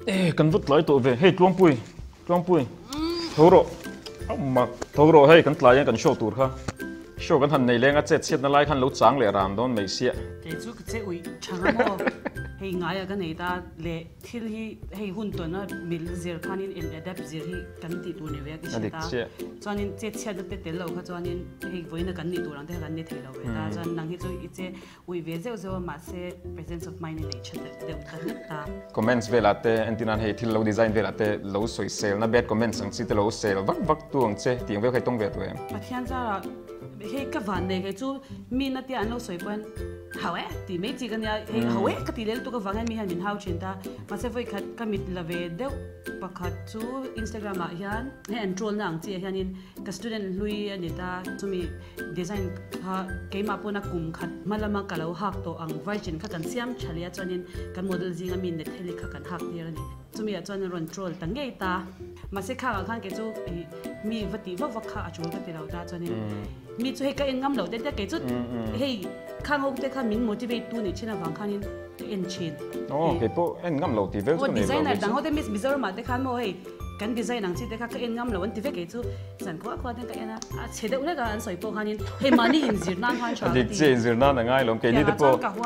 kan vut lai to ve hey tlong pui thoro ma thoro hey kan tlai kan show tur kha show kan han nei lenga chet na lai khan lo chang le ram don mai sia ke chu ke che ui changa mo hei ngai ga nei ta le thil hi hei hun to na mil zir khanin in adapt zir hi kan ti tu ne ve ki ta chuanin che che de te lo kha chuanin hei voina kan ni tu rang te kan ni thei lo ve ta chan nang hi chu i che ui ve zo ma se presence of mind in nature de kan ta comments velate antinan hei thil lo design velate lo soi sel na bad comments ang si te lo sel vak tuang che tiang ve khai tong ve tu em pathian za hei ka van ne ke chu mi na ti an lo soi pan hawe ti me chi kan ya hei hawe ka ti lel tu ka wangan mi han min hau chin ta ma se voi khat ka mit la ve de pakhat chu Instagram ma hian he an troll nang chi hian in ka student lui ani ta chu mi design ha ke ma pona kum khat malama ka lo hak to ang virgin kha kan siam chalia chanin kan model jinga min ne theli kha kan hak dir ani chu mi a chuan ron troll tangei ta ma se kha khan ke chu mi vati va kha a chu ka te lo ta chanin mi chu he ka engam lo te ke chu hei khang ok te kha min motivate tu ni china wang khanin en chin ke po en ngam lo ti ve chu ne designer dang ho te mis bizar ma te khan mo hei kan design ang chi te kha ka en ngam lo an ti ve ke chu san ko ten ka ena a chede ule ga an soi po khanin hei mani in zir nan khan cha ti che zir nan ngai lom ke ni te po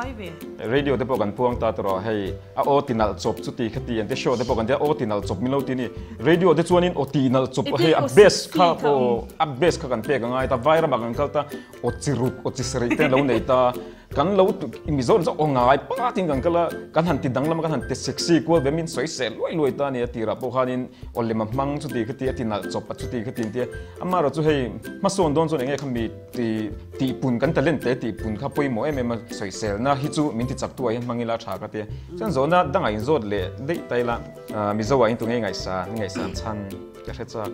radio te po kan puang ta tro hei a o tinal chop chu ti khati an te show te po kan te o tinal chop mi lo ti ni radio te chuanin o tinal chop hei a best kha po a best kha kan pe ka ngai ta viral ba kan kal ta o chirup o chisri te lo nei ta kan lo imizor zo o ngai pa tin kan kala kan han ti dang lam kan han te sexy ko ve min soi sel loi ta ni ti ra po khanin olle ma mang chu ti khati atinal chop chu ti khati te amaro chu hei ma son don chu nge khami ti pun kan talent te ti pun kha poi mo em ma soi sel na hi chu min ti chak tu ai mangila tha ka te chan zo na dang ai zot le dei tai la mi zo wa in tu ngai sa chan ka khe cha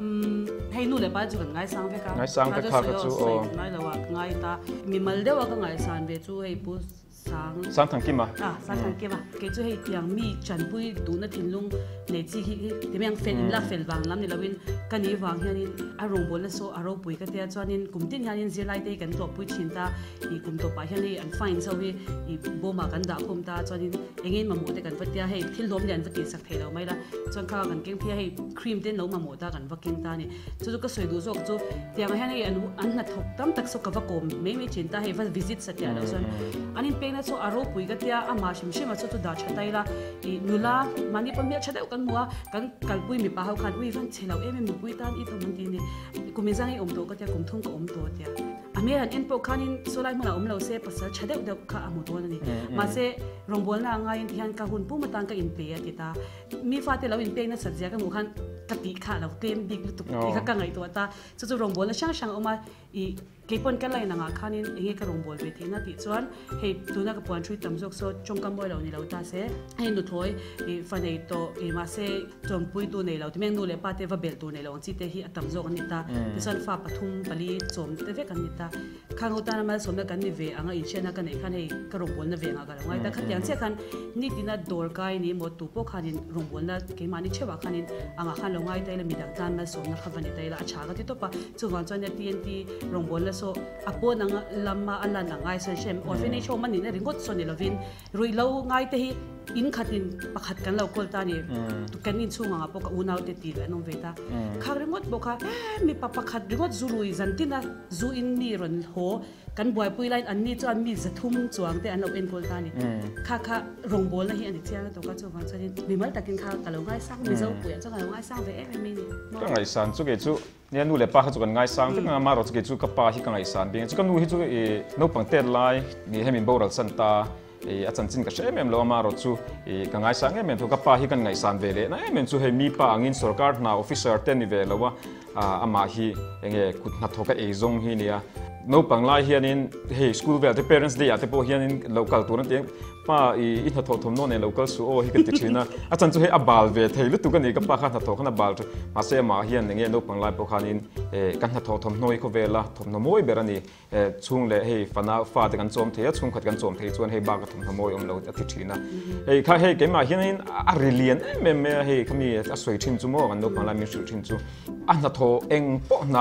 hei nu le ba chu kan ngai sang ve kha ka chu o ngai la wa ngai ta mi mal de wa ka ngai san ve chu hei pu sang thang ki ma sang thang ki ma ke chu hei tiang mi chan pui tu na thin lung ne chi hi te meng fel la fel wang lam ni lawin kan ni wang hianin a rong bol la so a ro pui ka te chuanin kumtin hianin zirlai te kan to pui chin ta I kum to pa hian an fine so hi I bo ma kan da khum ta chuanin engin ma mo te kan vatia hei thil lom lian vati sak thei lo mai la chuan kha kan keng phia hei cream ten lo ma mo ta kan vaking ta ni chu ka soi du zo chu tiang hian hei an na thok tam tak so ka va kom me chin ta hei va visit sa tia lo chuan anin pe na so a ro pui ka tia a ma shim shim chu da chatai la I nula mani pa mi chadeu kan mua kan kalpui mi pa hau khan ui van chelo em mi pui tan I thomun ti ni kumizang I to ka tia kum thung ko to tia ame an en po khanin solai mala lo se pasal chadeu de kha amu to ni ma se rongbol na nga in hian ka hun pu matang ka in pe ati ta mi fa te lo in pe na sajja ka mu khan ka ti kha lo tem big lu tu ka ka ngai to ta chu rongbol na sang oma I kepon kan lai na nga khanin enge ka rongbol ve theina ti chuan hei tuna ka puan thui tamjok so chongkam boy lo ni lo ta se hei nu thoi I fanei to I ma se chongpui tu nei lo ti meng nu le pa te va bel tu nei lo chi te hi atamjok ani ta ti san fa pathum pali chom te ve kan ni ta khang ho ta na ma som na kan ni ve anga I chena kan nei khan hei ka rongbol na ve nga ga ngai ta khatyang che khan ni tina dor kai ni mo tu po khanin rongbol na ke mani chewa khanin anga khan lo ngai ta le midang tan na som na khavani ta ila acha ga ti to pa chu wan chuan ya TNT rongbol la so apo nang lamma ala na ngai san shem orphanage home ni na ringot so ni lovin rui lo ngai te hi in khatin pakhat kan lo kol ta ni tu kan in chunga po ka unaw te ti la nom veta khar ringot bo kha mi papa khat ringot zurui zantina zu in ni ron ho kan boy pui line an ni chu an mi zathum chuang te an lo en kol ta ni kha rongbol na hi ani chiang to ka chu wang chanin mi mal takin kha ka lo ngai sang mi zo pu ya chu ka lo ngai sang ve em mi ni ka ngai san chu ke chu ne nu le pa kha chu kan ngai sang te nga ma ro chu ke chu ka pa hi ka ngai san bing chu kan nu hi chu no pang tet lai ni hemin boral san ta a chan chin ka she mem lo ma ro chu ka ngai sang em to ka pa hi kan ngai san ve le na em chu he mi pa angin sarkar na officer ten ni ve lo wa ama hi enge kut na thoka e zong hi nia no pang lai hianin hey school vel the parents day ate po hianin local turan te pa I na thom no ne local su o hi ka ti thina a chan chu he a bal ve thei lu tu ka ni ka pa kha na thok na bal ma se ma hian nge no pang lai po khanin kan na thom noi ko vela thom no moi berani chung le hey fana fa te kan chom the chung khat kan chom thei chuan hey ba ka thom no moi lo ti thina hey kha hey ke ma hianin a relian me hey khami a soi thin chu mo kan no pang lai mi su thin chu a na tho eng po na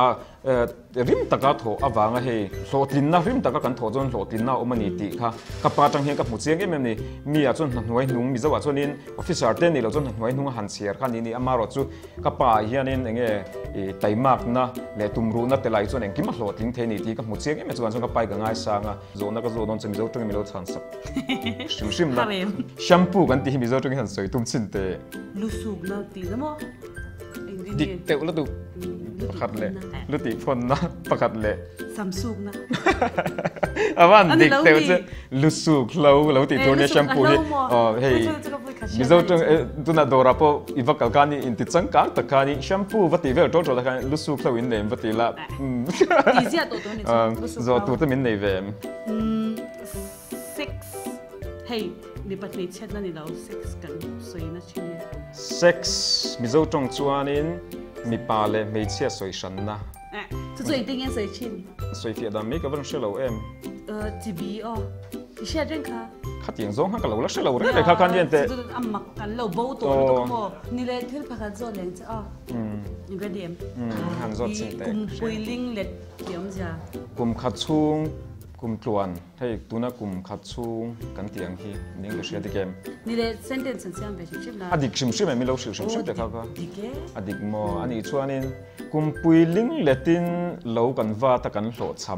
rim taka tho awanga hei hlotlin na rim taka kan tho jon hlotlin na omani ti kha ka pa tang he ka mu chiang em นี่มีอ่ะจนหน่วยหนุ่มมีจังหวะจนนี่ออฟฟิศอาร์เตนนี่เราจนหน่วยหนุ่มหันเสียกันนี่อามาเราจูกับป่าเฮียนี่เงี้ยไต่มากนะและตุ่มรู้นะแต่ไหลจนเองกินมาโหลดลิงเทนี่ที่กับหมดเสียงเมื่อวันจนกับไปกับง่ายสังอ่ะโซนนั่นก็โซนนนจะมีเจ้าตรงมีเราทันสับชิมนะแชมพูกันที่มีเจ้าตรงหันสวยตุ้มชินเตลูสุกนะตีนะมั้งดิเตวแล้วดูประคัดเลยลุติพนนะประคัดเลยซัมซุงนะอาวันดิเตวจะลุสุกเราติดตัวเนี่ยแชมพูนี่อ๋อเฮ้ยมีเจ้าตรงตัวน่ะดอราโปอีวักกันนี่อินติดสังกัดตะการนี่แชมพูวัตถุเวลโจทย์ตะการลุสุกเราอินเดมวัตถุละดีเสียตัวนี่ตัวตัวมินในเวม six เฮ้ยมีปัจจัยเช่นนั้นนี่เรา six กันสวยนะชิ้นนี้ sex มีเจ้าตรงจวนนี่มีปาเลไม่เชี่ยสวยฉันนะสวยจริงยังสวยชิ้นสวยเฟียดามิก็เป็นเชลล์เอ็มจีบีอ๋อเชื่อเรื่องค่ะขัดยังซงฮักเราแล้วเชลล์เรื่องอะไรกันยันเตะอัมมักกันเราโบ้ตัวนี่ก็มั่วนี่เลยที่พักกันโซนเลยจ้ะอ๋อยังก็เดียมหันโซนสิเตะกุมปุยลิงเล็ดเดียมจ้ะกุมขัดชุ่งกุมตวนให้ตัวน่ะกุมขัดชุ่งกันเตียงที่นี่ก็เชื่อที่เกมนี่เลยเซนเทนส์เสียงแบบชิมๆนะอดีตชิมๆไม่เราชิมๆแต่เขาก็อดีตมออันนี้ชวนนี่กุมปุยลิงเล็ดตินเรากันว่าตะกันโหลดซ้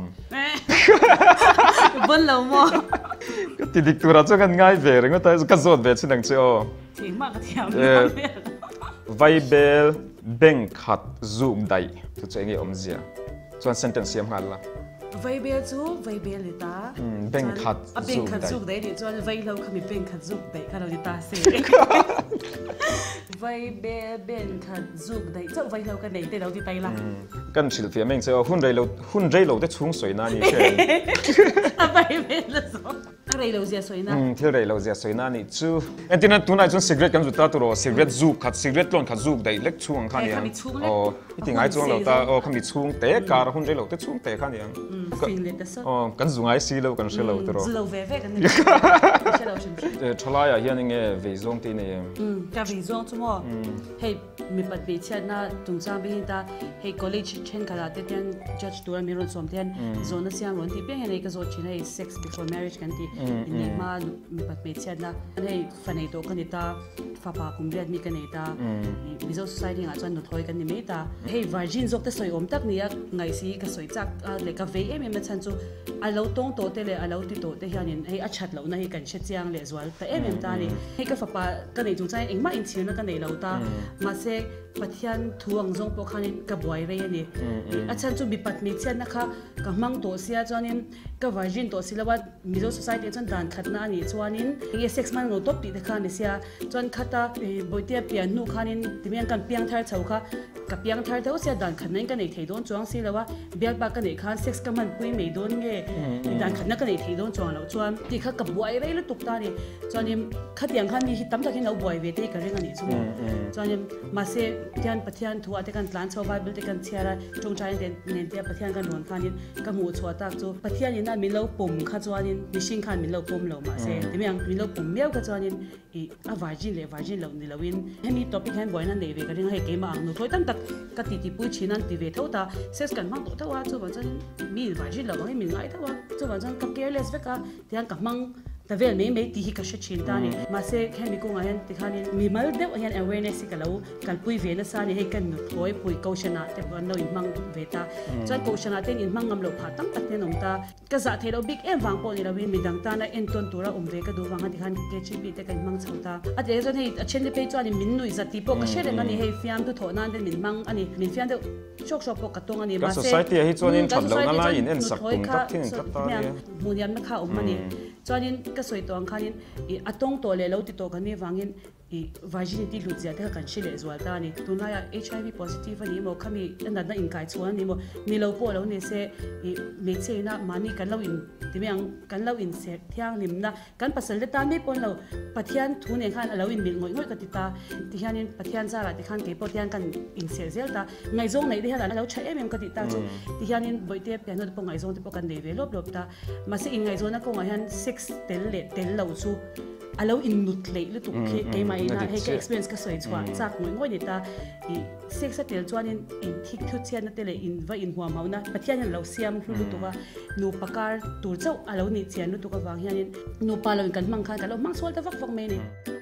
ำบนเราหม้อก็ติดดิกตัวเราจะกันง่ายเวรก็แต่ก็โซนเวรสินังเชียวถึงมากก็เที่ยวไวเบลเบงขัดซูมได้ตัวเองอมเสียส่วนเซนเทนซ์เสียงหันละไวเบลจูไวเบลลิตาเบงขัดซูมได้ดิส่วนไวเราขมิเบงขัดซูมได้ข้าเราดิตาเสียไวเบลเบงขัดซูมได้เจ้าไวเรากันไหนแต่เราดิตาละกันสิลเฟียเมงเชียวหุ่นไรเราได้ชุ่งสวยน่านี่เช่ไวเบลละสองอะไรเราเสียสวยน่าที่ไรเราเสียสวยน่านี่จู่เอ็นที่นั่นตัวนั้นจนสิกเรตกันจุดตาตัวสิกเรตซูขัดสิกเรตล้วนขัดซูได้เล็กชุ่งข้างยังโอ้ที่ไงจู่เราตาโอ้ขมิชุ่งเตะการหุ่นไรเราได้ชุ่งเตะข้างยังอ๋อกันจู่ไงสิเรากันเชลเราตัวเราเว่กันนี่เชลเราชิมทลายอ่ะยังไงเวซงที่นี่กับเวซงชั่วโมงเฮ้ยมีปัจจัยเช่นน่ะตรงจ้างเป็นตาเฮ้ย college เช่นขนาดเดียน judge ตัวมีรถสมเดียนโซนเสียงรถที่เป็นยังไงก็โซนเช่นให้ sex before marriage กันที่นี่มามีปัจจัยเช่นน่ะให้ฟันในตัวกันนี่ตาฟ้าป่าคุมเรียนมีกันนี่ตามีโซ society งานจนหนุนถอยกันนี่ไม่ตาเฮ้ย virgin จกแต่สวยอมตักนี่ไงสิก็สวยจักเลยก็เวมันฉันจู่เราต้องโตแต่เลยเราติดโตแต่ยังนี่ให้อัดชัดเราให้กันเช็ดเสียงเลยส่วนแต่ตานี่ให้ก็ฟ้าป่ากันนี่จงใจเองมาอินเชียนกันนี่เราตามาเสกปัจจัยทวงจงพวกเขานี่กับบอยเรียนี่อาจารย์จุบิปัตมิเชียนนะคะกับมังตัวเสียจวนนี้กับวาจินตัวสิละว่ามิโซ society จนด่านขัดหน้านี่จวนนี้เซ็กซ์มันเราตบติดค่ะนี่เสียจนขัดตาบอยเตียเปียนูค่ะนี่ที่มีการเปียงทาร์เท่าค่ะกับเปียงทาร์เท่าเสียด่านขัดนั่นกันในไทยโดนจวงสิละว่าเบียร์ปากกันในค่ะเซ็กซ์กันมันปุ้ยไม่โดนเงี้ยด่านขัดนั่นกันในไทยโดนจวงเราจวนที่ค่ะกับบอยเรียแล้วตุกตานี่จวนนี้ขัดยังค่ะมีฮิตตั้มจากที่เราบอยเวทีกันเรื่องนี้จวนจวนนี้มาเสกที่อันปัจจัยทัวร์ที่กันหลานชาวบ้านที่กันเชียร์จงใจเน้นที่ปัจจัยกันหนุนค่ะนี่กับหมู่ชัวตากจู่ปัจจัยนี้น่ะมีเราปุ่มค่ะจวนนี้มีสิ่งค่ะมีเราปุ่มเรามาเสกที่มีเราปุ่มเมียวค่ะจวนนี้วาจินเรานี่เราวินให้มีท็อปิกให้บ่อยนั่นเองก็เรื่องให้เกมอ่างหนูถอยตั้งแต่กติที่ปุ้ยชินันที่เวทเท่าตาเซ็กซ์กันมั่งตัวเท่าว่าจู่วันจันมีวาจินเราให้มีง่ายเท่าว่าจู่วันจันกับเกลเลสเวก้าที่อันกับมั่งแต่เวลไม่ที่ฮิกเชชินตานี่มาเสกให้มีกุ้งอะไรที่ขานี่มีมาเดียวให้ awareness กันแล้วกันปุ้ยเวนัสานี่ให้กันหนูถอยปุ้ยเกาชนะแต่วันเราอินมั่งเวตาจนเกาชนะเต็นอินมั่งงำเราผ่าตั้งแต่เนี่ยน้องตากษัตริย์เราบิ๊กวางปอนี่เราวินมีดังตานะเอ็นต้นตัวเราอมเวก็ดูวางที่ขานี่เกจิบีแต่กันมั่งชาวตาอาจจะจนให้เช่นที่ไปจวนนี่มินนุยสติปกเชื่อเรื่องนี้ให้ฟิล์มตัวถอนั่นเดินมินมั่งอันนี้มินฟิล์มเดียวชกปกกระตงอันนี้มาเสก society ให้จวนนี่ฉันเรานั่นละอินเอ็นสักปุ่มตักที่นี่ตักตาเนี่ยมูยันไม่เข้ามันนี่จวนนี่ก็สวยตัวอังคารนี่อัตงตัวเลยเราติดตัวกันนี่วางยินvirginity หลุดจากที่กันชิลเลยส่วนตานี่ตัวนั้นHIV positive นี่มั้งเขามีอันนั้นอินไก่ชวนนี่มั้งมีเราพอเราเนี่ยเสไม่ใช่นะมันนี่กันเราอินที่ไม่ยังกันเราอินเสียที่ยังนิ่มนะกันปัสสาวะตาไม่ปนเราปัทยันทุนเนี่ยขันเราอินบิลงอยกันติดตาที่ยันปัทยันซาละที่ขันเก็บปัทยันกันอินเสียเสียตาไงซงไหนที่ยันเราใช้กันติดตาจู่ที่ยันบ่อยเทียบกันเราปงไงซงที่ปกันเดวิลลบตามาสิอินไงซงนะก็ไงยัน sex เตลเราจู่ alo in nut lei lu tu ke mai na he ke experience ka soi chwa chak ngoi ni ta I sex tel chuan in thik thu chian na tele in va in huam hauna pathian lo siam lu tu ka nu pakar tur chau alo ni chian lu tu ka wang hian nu pa lo kan mang kha ka lo mang sol ta vak vak me ni